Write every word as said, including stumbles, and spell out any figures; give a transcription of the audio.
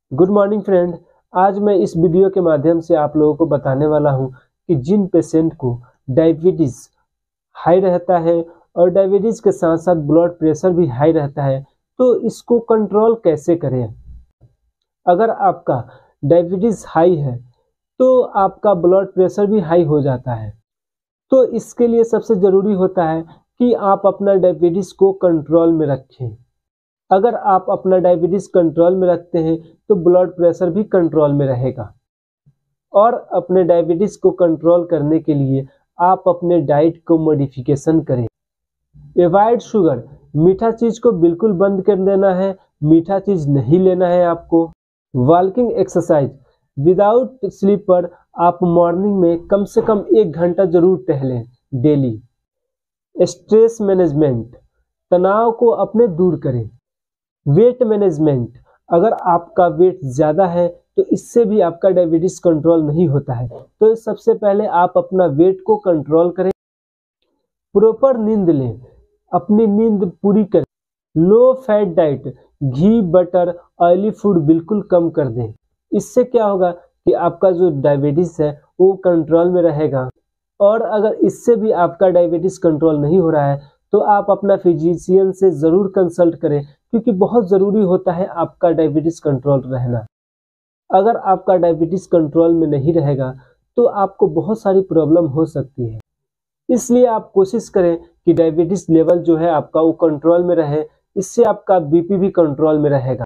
Good morning friend. आज मैं इस वीडियो के माध्यम से आप लोगों को बताने वाला हूं कि जिन पेशेंट को डायबिटीज़ हाई रहता है और डायबिटीज़ के साथ साथ ब्लड प्रेशर भी हाई रहता है तो इसको कंट्रोल कैसे करें। अगर आपका डायबिटीज़ हाई है तो आपका ब्लड प्रेशर भी हाई हो जाता है, तो इसके लिए सबसे ज़रूरी होता है कि आप अपना डायबिटीज़ को कंट्रोल में रखें। अगर आप अपना डायबिटीज़ कंट्रोल में रखते हैं तो ब्लड प्रेशर भी कंट्रोल में रहेगा। और अपने डायबिटीज़ को कंट्रोल करने के लिए आप अपने डाइट को मॉडिफिकेशन करें। एवॉइड शुगर, मीठा चीज़ को बिल्कुल बंद कर देना है, मीठा चीज़ नहीं लेना है आपको। वॉकिंग एक्सरसाइज, विदाउट स्लीपर आप मॉर्निंग में कम से कम एक घंटा जरूर टहलें डेली। स्ट्रेस मैनेजमेंट, तनाव को अपने दूर करें। वेट मैनेजमेंट, अगर आपका वेट ज़्यादा है तो इससे भी आपका डायबिटीज़ कंट्रोल नहीं होता है, तो सबसे पहले आप अपना वेट को कंट्रोल करें। प्रॉपर नींद लें, अपनी नींद पूरी करें। लो फैट डाइट, घी बटर ऑयली फूड बिल्कुल कम कर दें। इससे क्या होगा कि आपका जो डायबिटीज़ है वो कंट्रोल में रहेगा। और अगर इससे भी आपका डायबिटीज़ कंट्रोल नहीं हो रहा है तो आप अपना फिजिशियन से ज़रूर कंसल्ट करें, क्योंकि बहुत ज़रूरी होता है आपका डायबिटीज़ कंट्रोल रहना। अगर आपका डायबिटीज़ कंट्रोल में नहीं रहेगा तो आपको बहुत सारी प्रॉब्लम हो सकती है। इसलिए आप कोशिश करें कि डायबिटीज़ लेवल जो है आपका वो कंट्रोल में रहे, इससे आपका बीपी भी कंट्रोल में रहेगा।